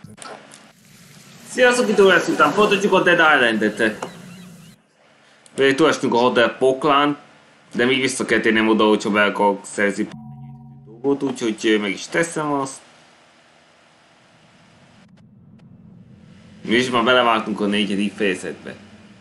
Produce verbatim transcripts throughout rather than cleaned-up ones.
Sziasztok, itt lesz után folytatjuk a Dead Island-et. Végig túlestünk a Hotel Poklán, de még vissza kell térnem oda, hogyha be akarok szerzni dolgot, úgyhogy meg is teszem azt. Mi is már belevágtunk a négyedik fejezetbe.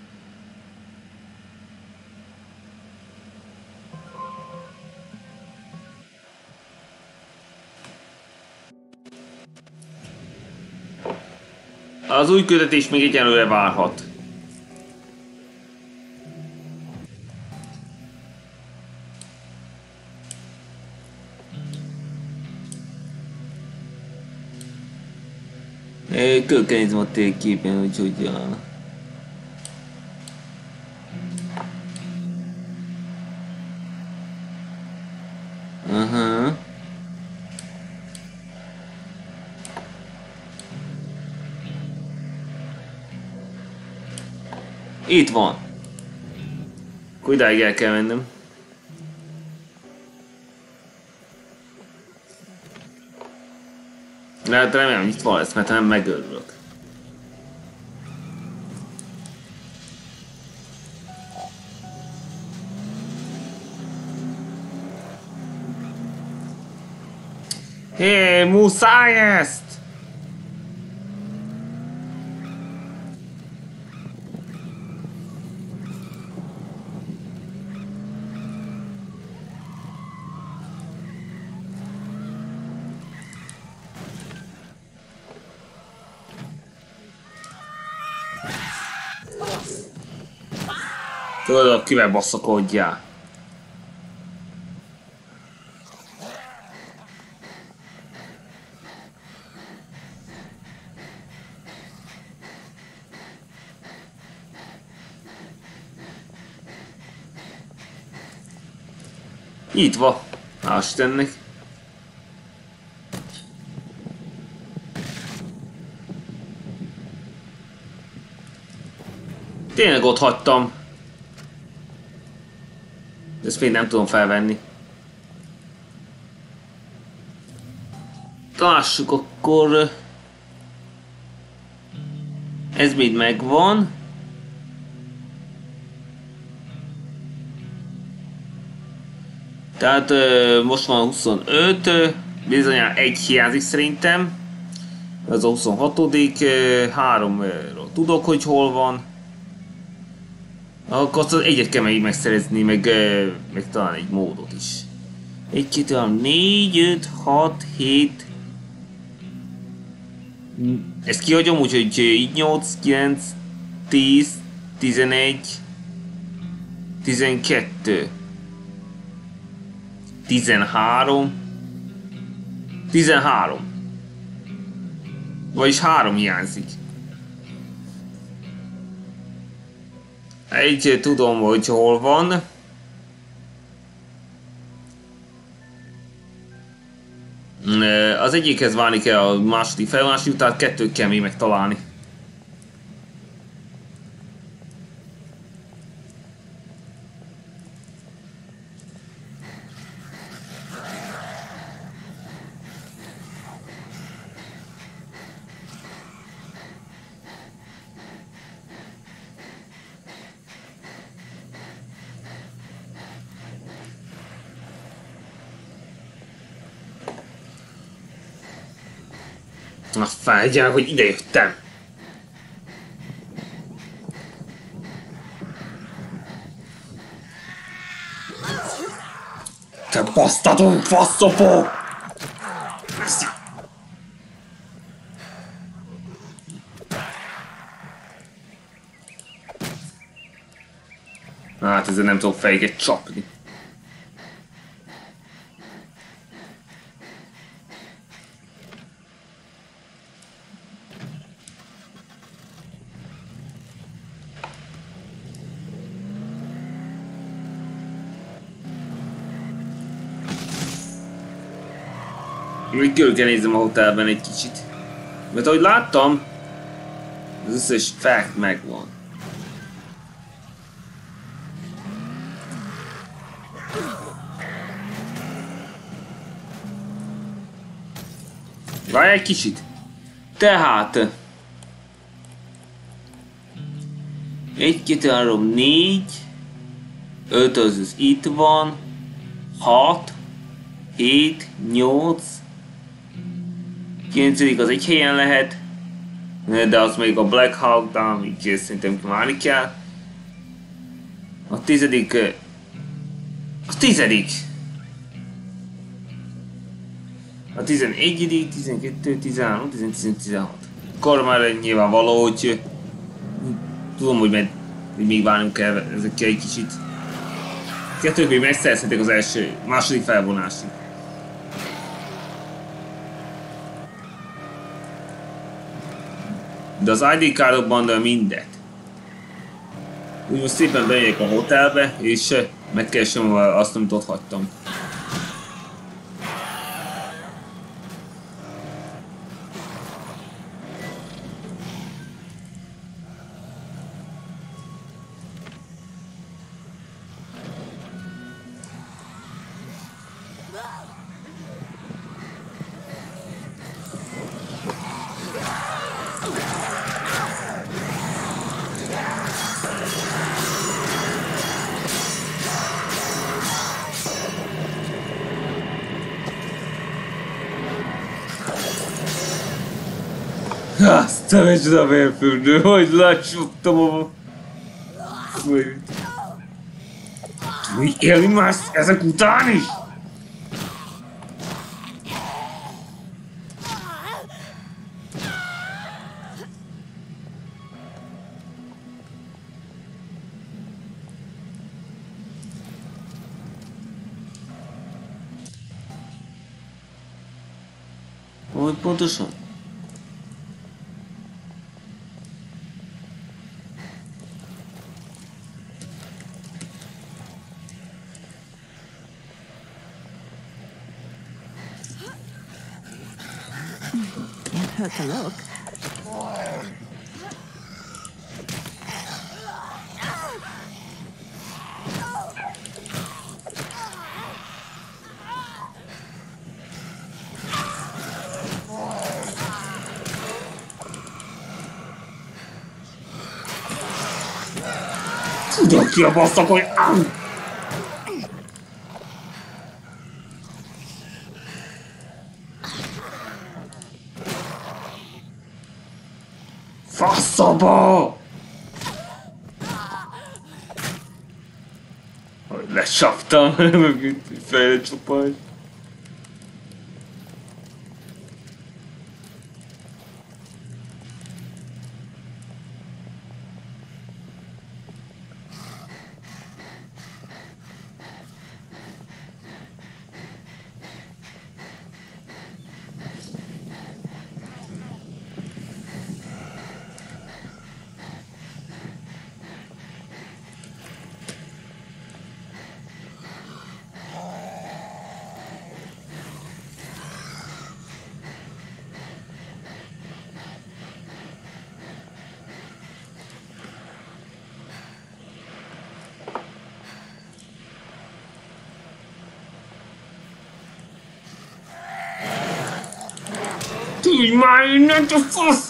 Az új küldetés még egyenlőre várhat. Körülnézem a térképen, úgyhogy... Ja. Aha. Itt van. Akkor idáig el kell mennem. Lehet remélem, hogy itt van lesz, mert nem megörülök. Hé, muszáj ezt! Tudod, kivel basszakodjál. Itt van. Hál' Istennek. Tényleg ott hagytam. Ezt még nem tudom felvenni. Lássuk akkor. Ez még megvan. Tehát most van huszonöt. Bizonyára egy hiányzik szerintem. Ez a huszonhatodik. Háromról tudok, hogy hol van. Akkor azt az egyet kell még megszerezni, meg, meg talán egy módot is. egy, kettő, három, négy, öt, hat, hét. Ezt kihagyom, úgyhogy így nyolc, kilenc, tíz, tizenegy, tizenkettő, tizenhárom, tizenhárom. Vagyis három hiányzik. Egy tudom, hogy hol van. Az egyikhez válni kell a második felvonásig, tehát kettőt kell még megtalálni. Na fájdjál, hogy ide jöttem! Te basztatunk faszopó! Hát ezzel nem tudok fejéget csapni. Még körül kell nézzem a hotelben egy kicsit. Mert ahogy láttam, az összes fact megvan. Várj egy kicsit! Tehát... egy, kettő, három, négy... öt az itt van... hat... hét, nyolc... kilencedik az egy helyen lehet... de az még a Black Hawk-dal, így szerintem várni kell. A tizedik... A tizedik! A tizenegyedik, tizenkettő, tizenhárom, tizennégy, tizenhat. Akkor már nyilvánvaló, hogy... tudom, hogy, med, hogy még várnunk kell ezekkel egy kicsit. Kettők még megszerezhetik az első, második felvonásig. De az i dé károkban mindet. Úgy most szépen bemegyek a hotelbe, és megkeresem azt, amit ott hagytam. Azt a micsoda vérfürdő, hogy lecsuktam a... Úgy élni már ezek után is? Hogy pontosan? Hurt to look. Tudok ki a basszak, hogy áll! Faszaba! Hogy lecsaptam, fejre csupaj. Tűnj már innen, te fasz!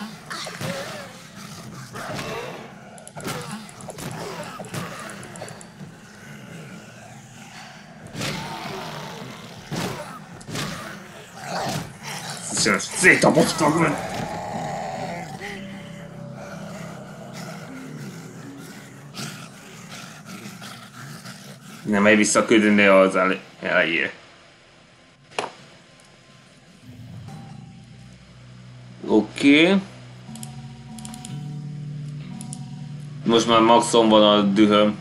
Szétabasztad meg! Nem megy visszaküldeni az elejére. Oké. Okay. Most már maxon van a dühöm.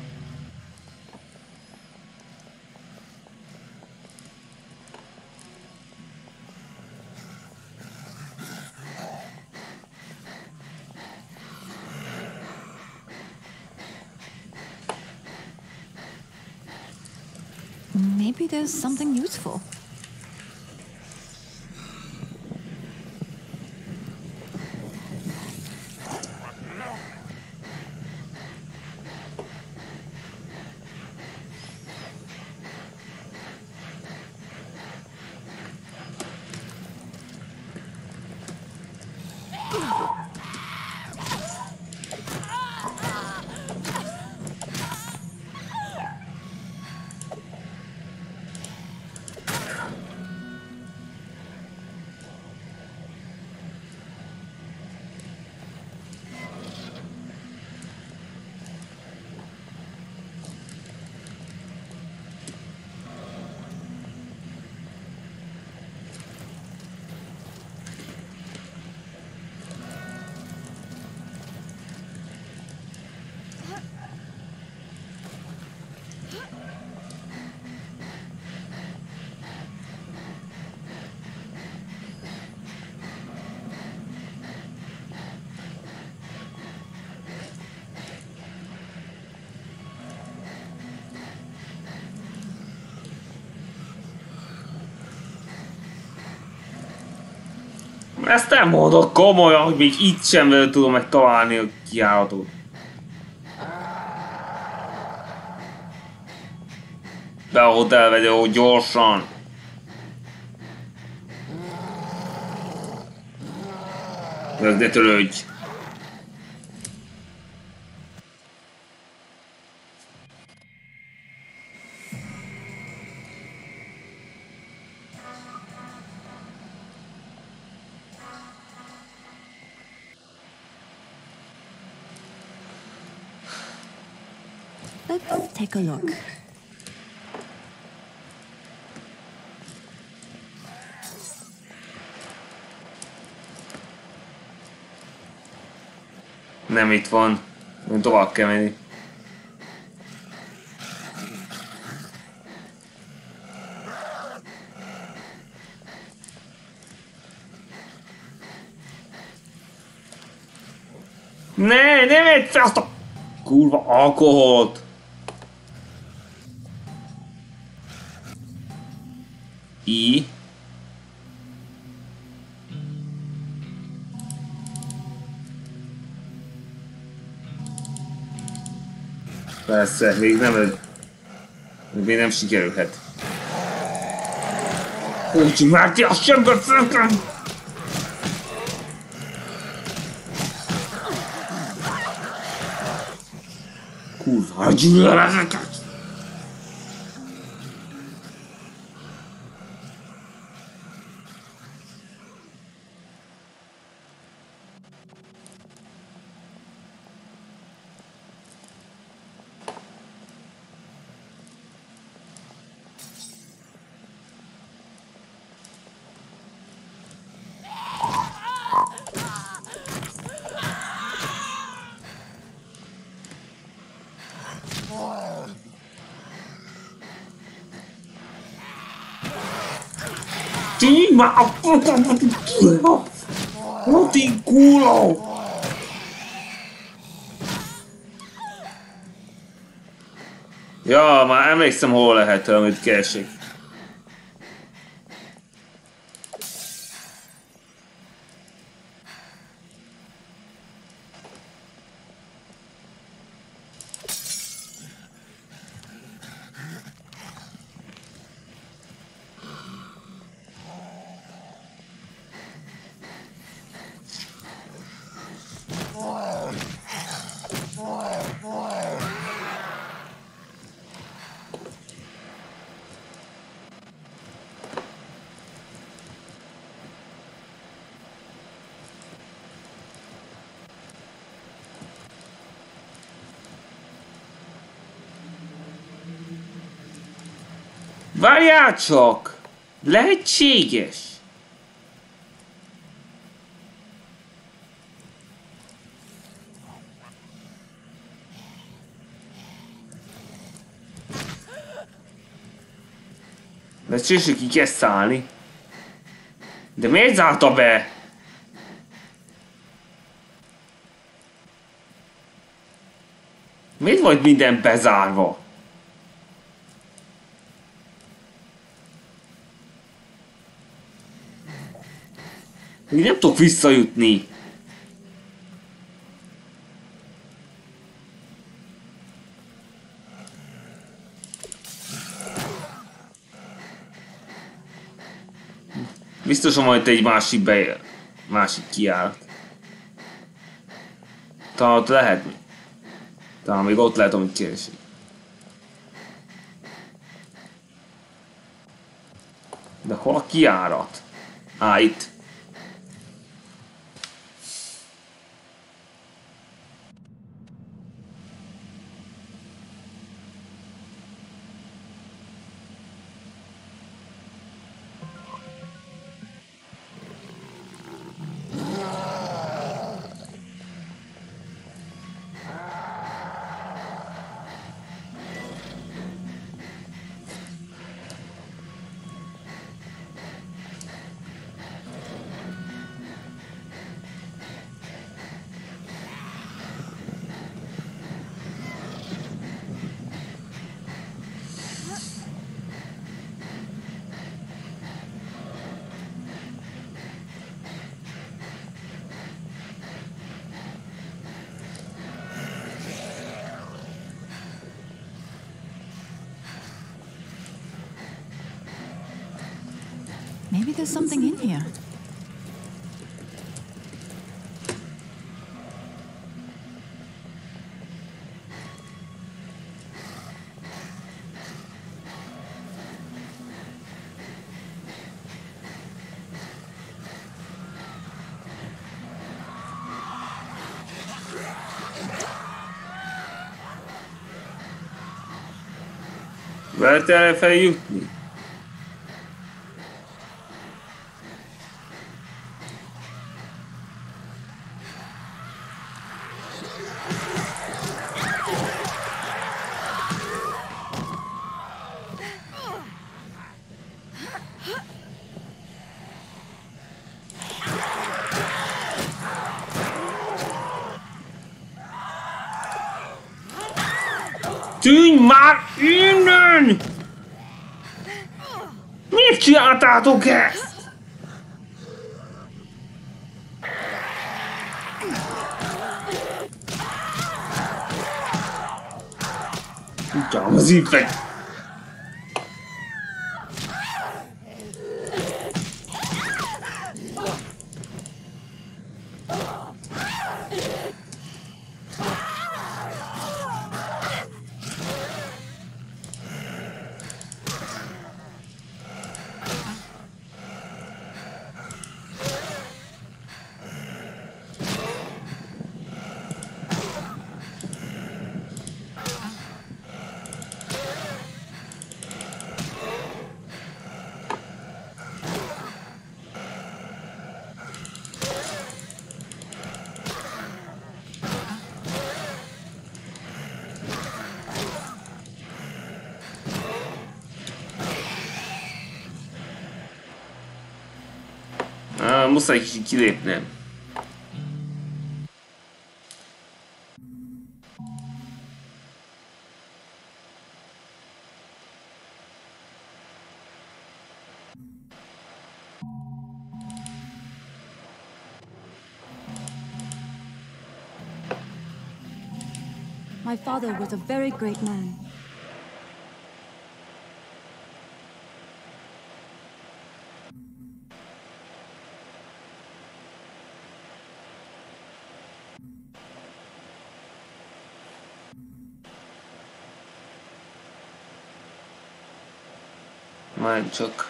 Maybe there's something useful. Ezt nem mondod komolyan, hogy még itt sem tudom megtalálni a kiállatot. Be a hotelvedő, hogy gyorsan. De törődj. Let's take a look. Nem itt van. Tovább kell menni. Ne, ne vedd fel azt a kurva alkoholt! I. Persze, még nem, még nem sikerülhet. Úgy már ki a sember fölken! Kurva, gyűlöl ezeket! Sì, ma non ti culo! Ja, már emlékszem, hol lehet, amit keresik. Várjál csak! Lehetséges! Lehetséges, hogy ki kell szállni. De miért zárta be? Miért volt minden bezárva? Én nem tudok visszajutni. Biztosan majd egy másik be... másik kiállt. Talán ott lehet mi. Talán még ott lehet, amit keresik. De hol a kijárat? Á, itt. Maybe there's something in here. Lehet erre feljutni? Tűnj már innen! Miért csináltátok ezt? Ugyan az infekt! Ah, muszáj kilépnem. My father was a very great man. Már csak.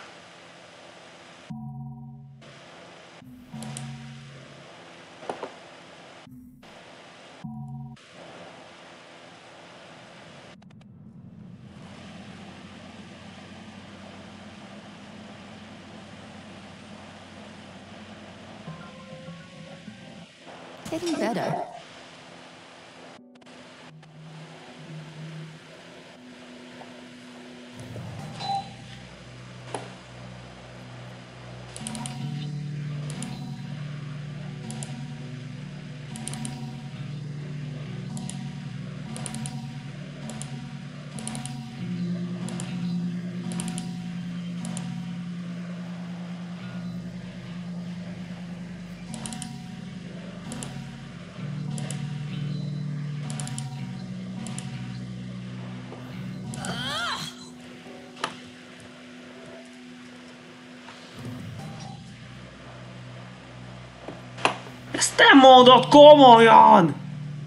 Getting better. Ezt nem mondod komolyan!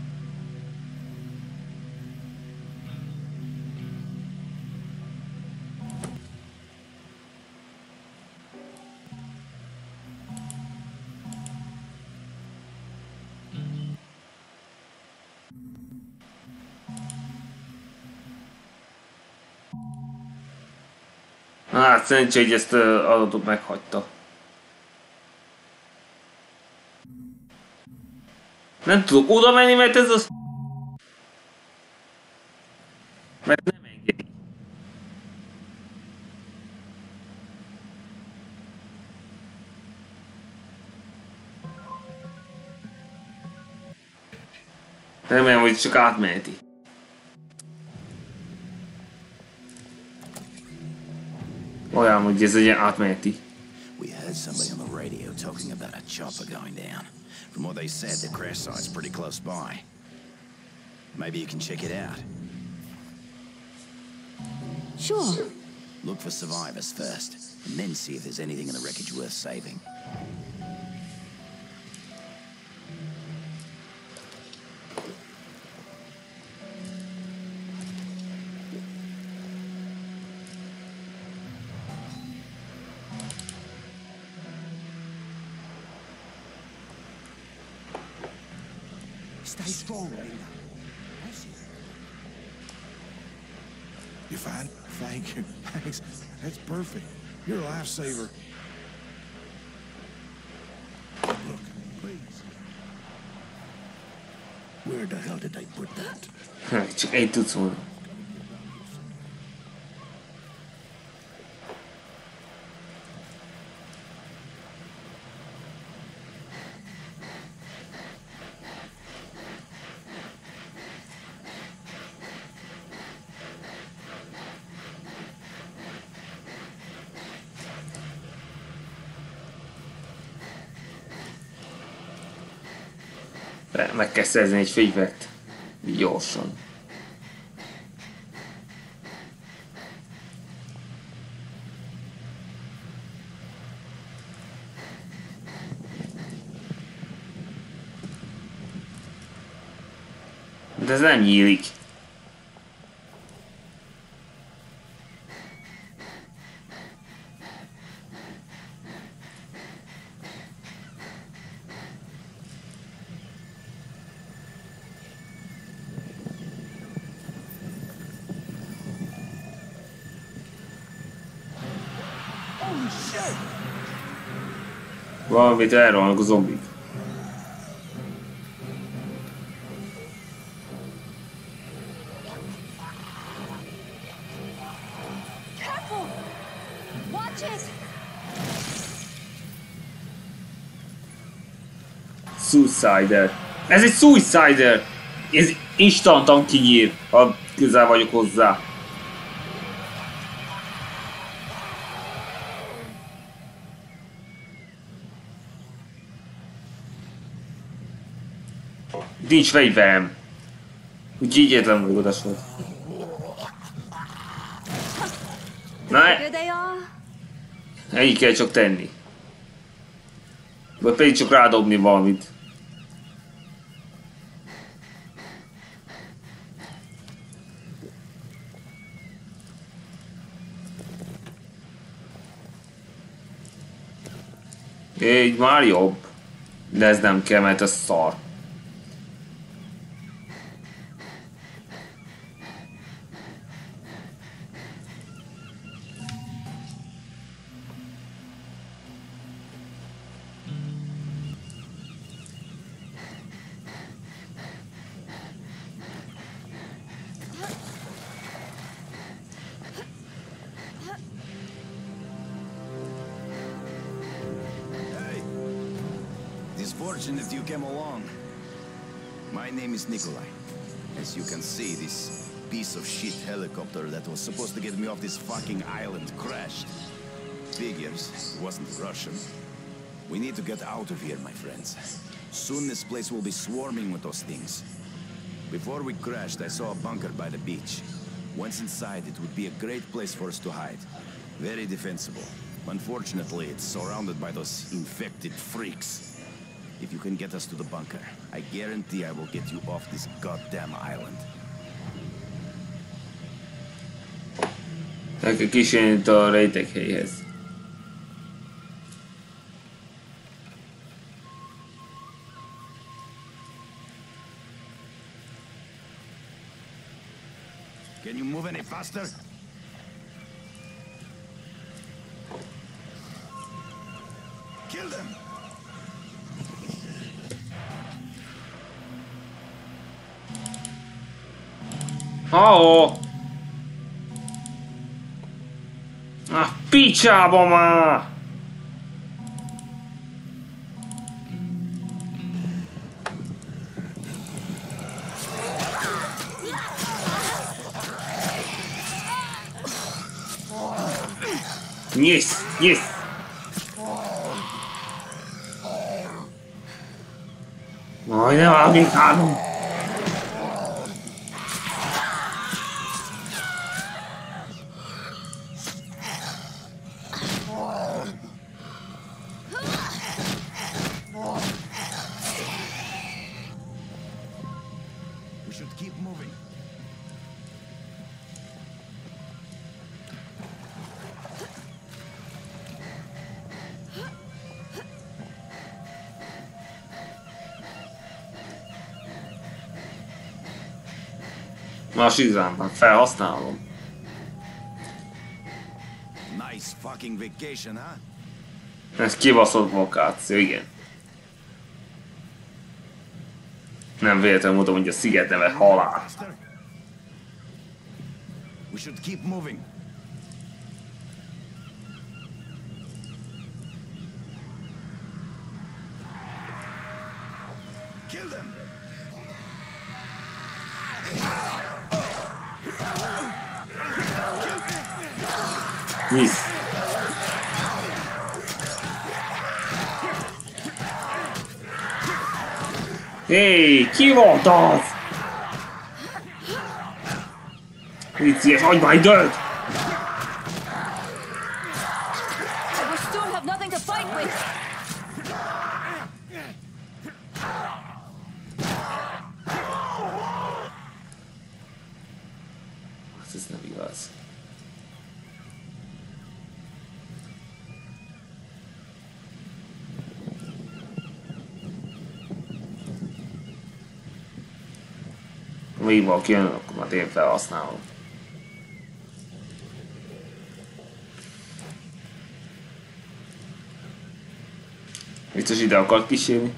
Hát szerencsé, hogy ezt az adatot meghagyta. Nem tudok oda menni, mert ez az... Mert nem engedi. Remélem, hogy csak átmeheti. Olyan, hogy ez egy átmeheti. We heard somebody on the radio talking about a chopper going down. From what they said, the crash site's pretty close by. Maybe you can check it out. Sure. Look for survivors first, and then see if there's anything in the wreckage worth saving. Stay strong, Linda. You fine? Thank you. Thanks. That's perfect. You're a lifesaver. Look, please. Where the hell did they put that? Csak egy tudsz volna. Meg kell szerzni egy fegyvert. Gyorsan. De ez nem nyílik. Valamit elrohannak a zombik. Careful! Watch it! Suicider. Ez egy Suicider! Ez instantan kinyír, ha közel vagyok hozzá. Nincs fegyverem. Úgyhogy így egyetlen megoldás volt. Na, Here they are. ennyit kell csak tenni. Vagy pedig csak rádobni valamit. Így már jobb. De ez nem kell, mert ez szar. Fortunate you came along. My name is Nikolai. As you can see, this piece of shit helicopter that was supposed to get me off this fucking island crashed. Figures, it wasn't Russian. We need to get out of here, my friends. Soon this place will be swarming with those things. Before we crashed, I saw a bunker by the beach. Once inside, it would be a great place for us to hide. Very defensible. Unfortunately, it's surrounded by those infected freaks. If you can get us to the bunker, I guarantee I will get you off this goddamn island. El kell kísérni a rejtekhelyhez. Can you move any faster? Oh! A picsába már! Yes, yes. Majdnem elbírtam. We should keep moving. Más izánban felhasználom. Nice fucking vacation, huh? Ez kibaszott vakáció, igen. Nem véletlenül mondom, hogy a sziget neve halál. We should keep moving. Kill them. Nice. Hey, ki volt az? Vicces, adj már időt! I will soon have nothing to fight with. Ez nem igaz. Még valaki jön, akkor már én felhasználom. Biztos ide akart kísérni.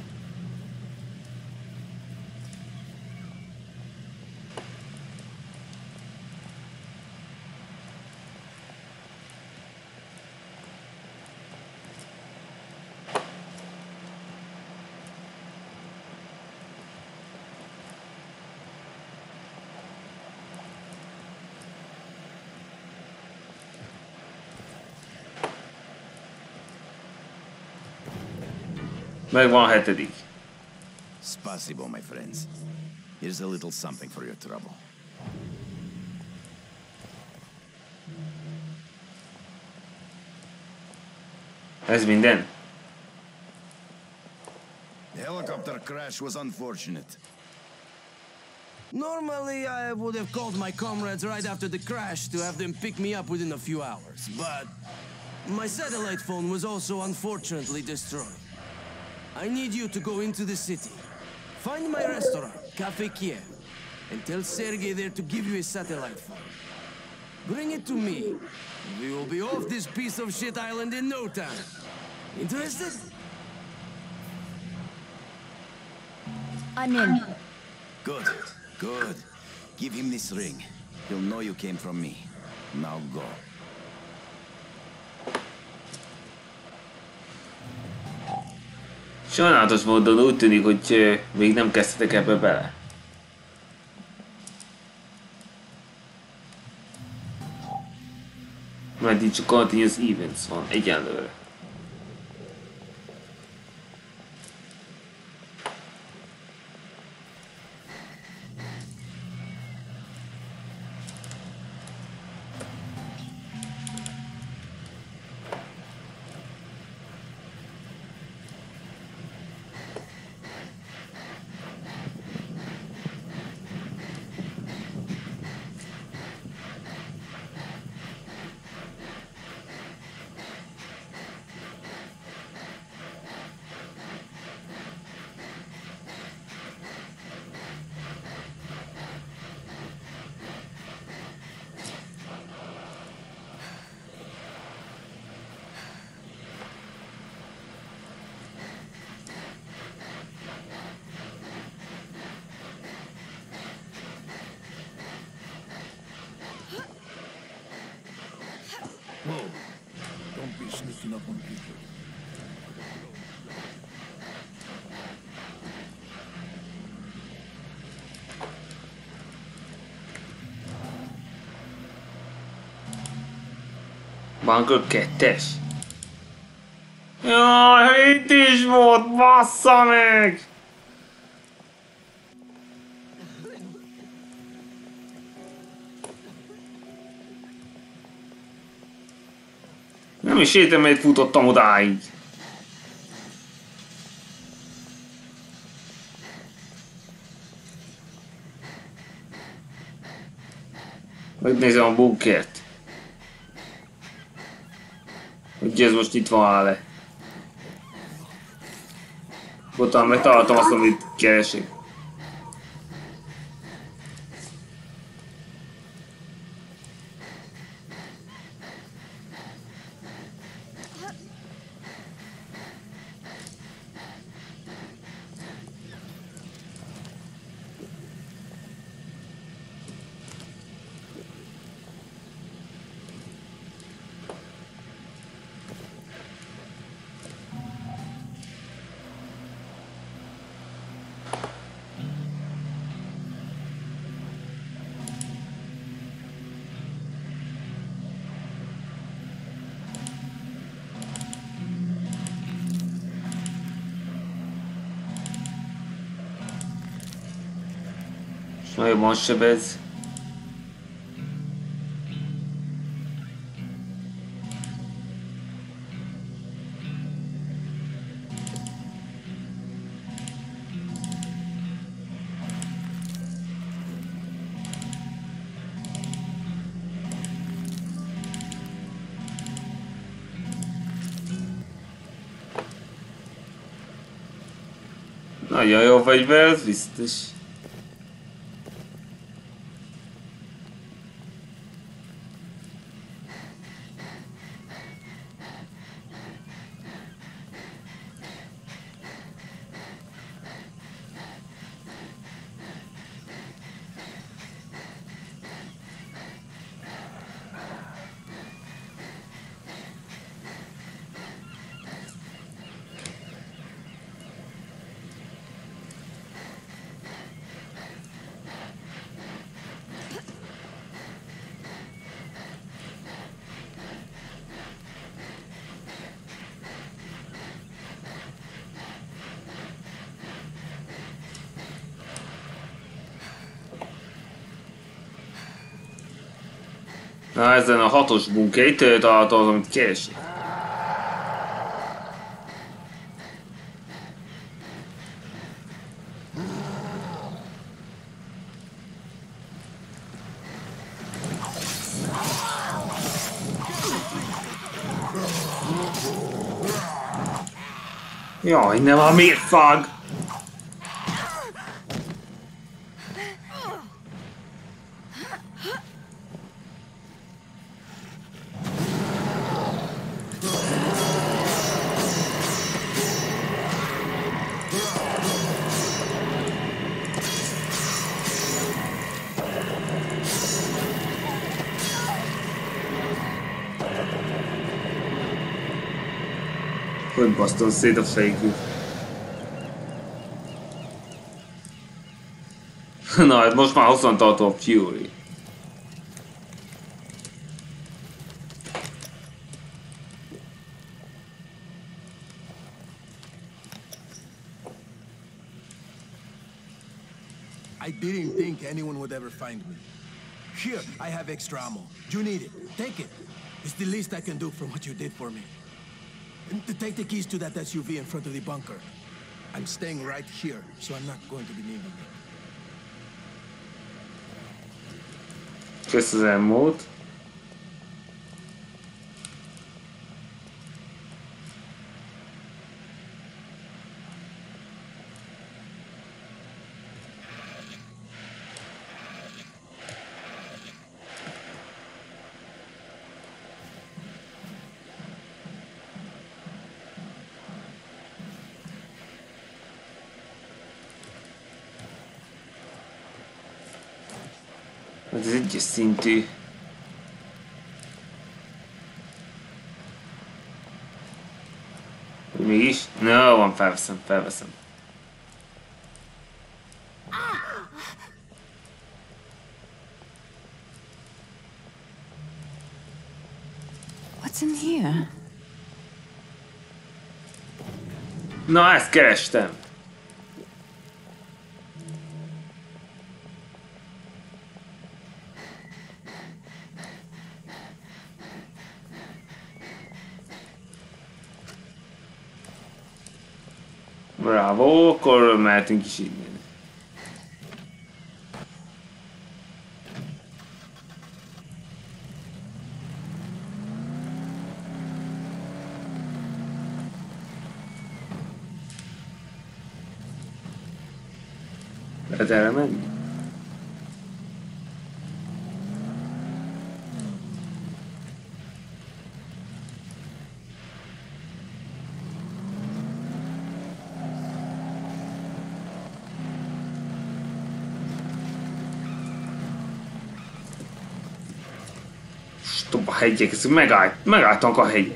Megvan a hetedik. Spasibo, my friends. Here's a little something for your trouble. Ez minden? The helicopter crash was unfortunate. Normally, I would have called my comrades right after the crash to have them pick me up within a few hours, but my satellite phone was also unfortunately destroyed. I need you to go into the city. Find my restaurant, Cafe Kiev, and tell Sergei there to give you a satellite phone. Bring it to me. We will be off this piece of shit island in no time. Interested? I'm in. Good, good. Give him this ring. He'll know you came from me. Now go. Sajnálatos módon úgy tűnik, hogy még nem kezdtetek ebbe bele. Mert így csak continuous events van egyenlőre. Whoa. Don't be sneaking up on people. Bunker kettes. Jaj, itt is volt, bassza meg! Nem is értem, mert futottam odáig. Megnézem a bunkert. Hogy ez most itt van áll-e. Utána megtaláltam azt, amit keresik. Nagyon sebez. Nagyon jó fegyver, ez biztos. Na, ezen a hatos bunker, itt találta az, amit keresik. Jaj, nem a mérfag! Hogy basztom szét a fejükük. Na, hát most már hosszantartó a Fury. I didn't think anyone would ever find me. Here, I have extra ammo. You need it. Take it. It's the least I can do for what you did for me. And to take the keys to that S U V in front of the bunker. I'm staying right here, so I'm not going to be needing it. Kösz az elmúlt. Ez egyes szintű. felveszem, felveszem. What's in here? Na, ezt kerestem. Bravo, akkor mehetünk is innen. Lehet erre menni? Stop a hegyek, ez megállt, megálltak a hegyek.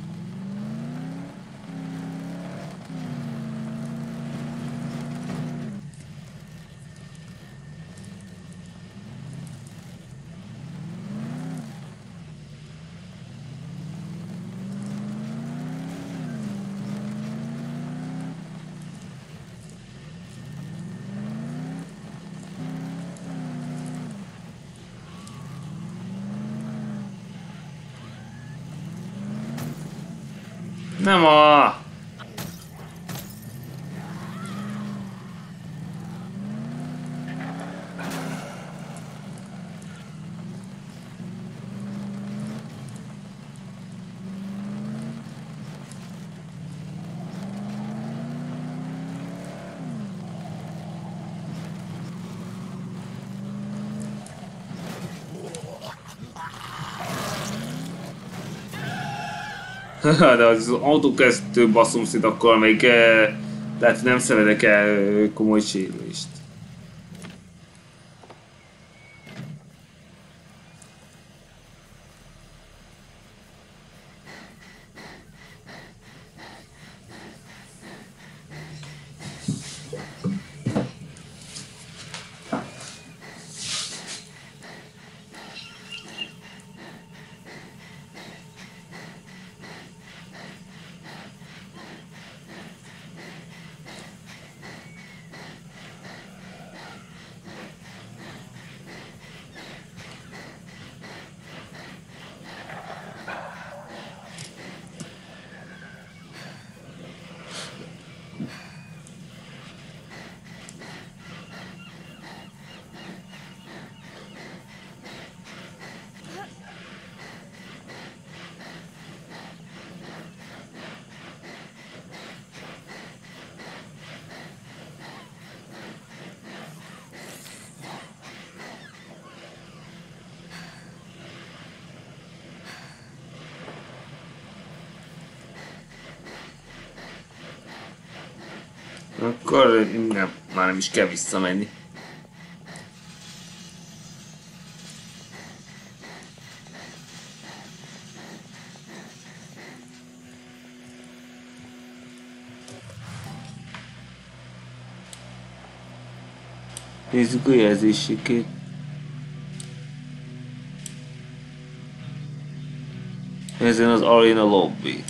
Nem a... De az autókezdő baszomszéd, akkor még eh, lehet, nem szenvedek el komoly sérülést. Akkor nem, már nem is kell visszamenni. Nézzük a jelzéseket. Ezen az Arena Lobby.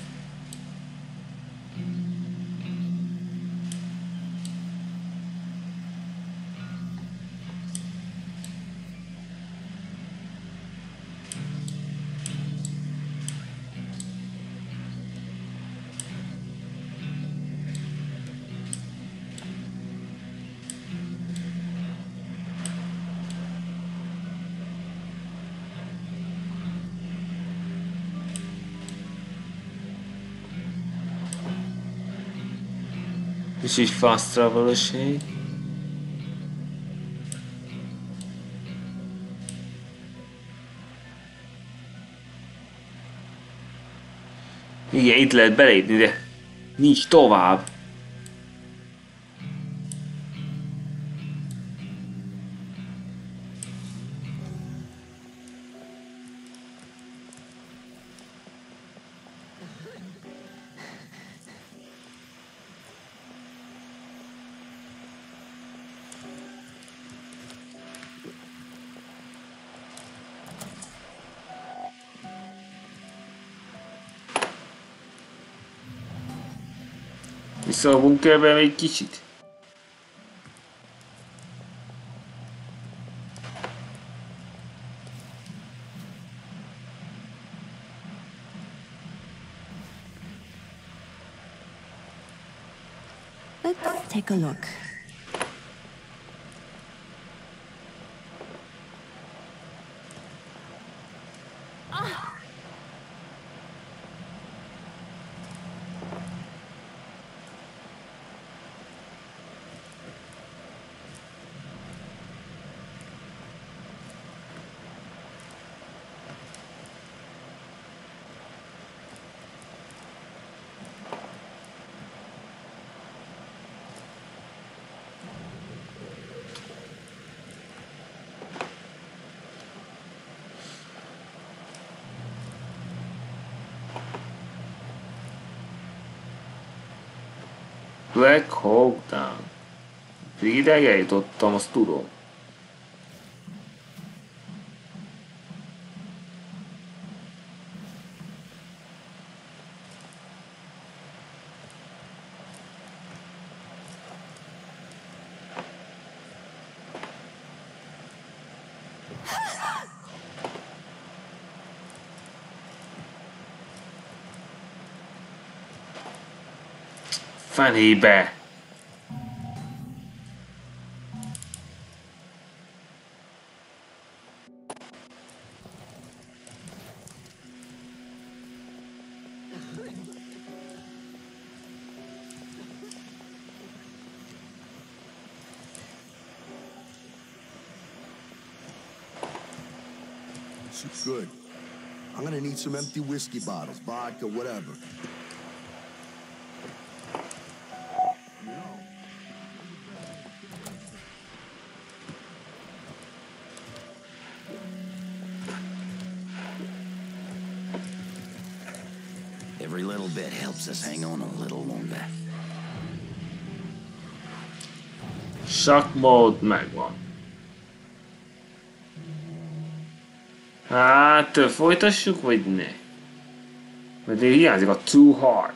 És így fast travel-öség. Igen, itt lehet belépni, de nincs tovább. Vissza a bunkerbe még kicsit. Let's take a look. Black Hawk Down. Pedig ideig eljutottam, azt tudom. Fenébe! Good. I'm gonna need some empty whiskey bottles, vodka, whatever. Every little bit helps us hang on a little longer. Sakmód megvan. Hát, folytassuk, vagy ne? Mert én hiányzik a Two Hearts.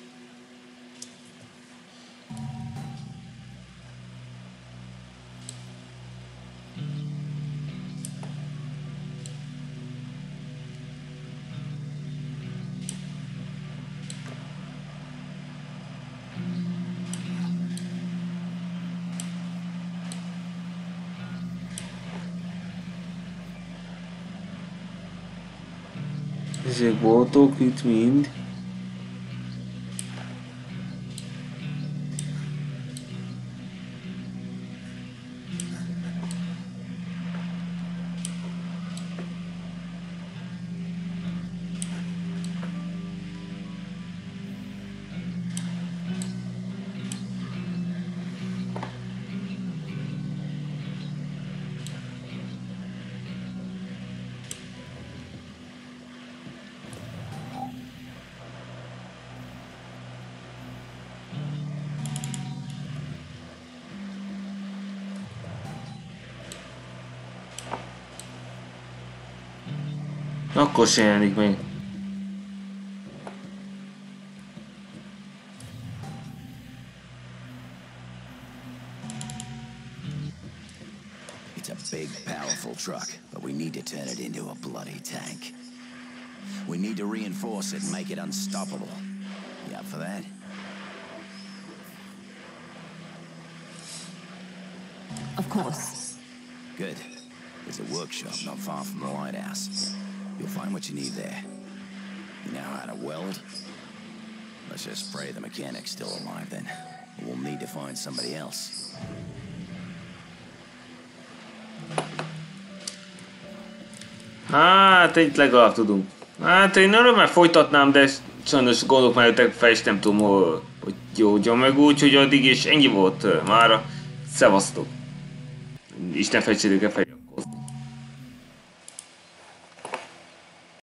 Ezek voltak itt mind. Akkor se jelenik meg. It's a big, powerful truck, but we need to turn it into a bloody tank. We need to reinforce it and make it unstoppable. You up for that? Of course. Good. There's a workshop not far from the lighthouse. You'll find what you need there. You know how to weld? Let's just pray the mechanic's still alive then. We'll need to find somebody else. Hát, egy legalább tudunk. Hát, én örömmel folytatnám, de sajnos gondok mellettek fel, és nem tudom, hogy jódjon meg úgy, hogy addig is ennyi volt mára. Szevasztok! Isten fejtsétek el fel.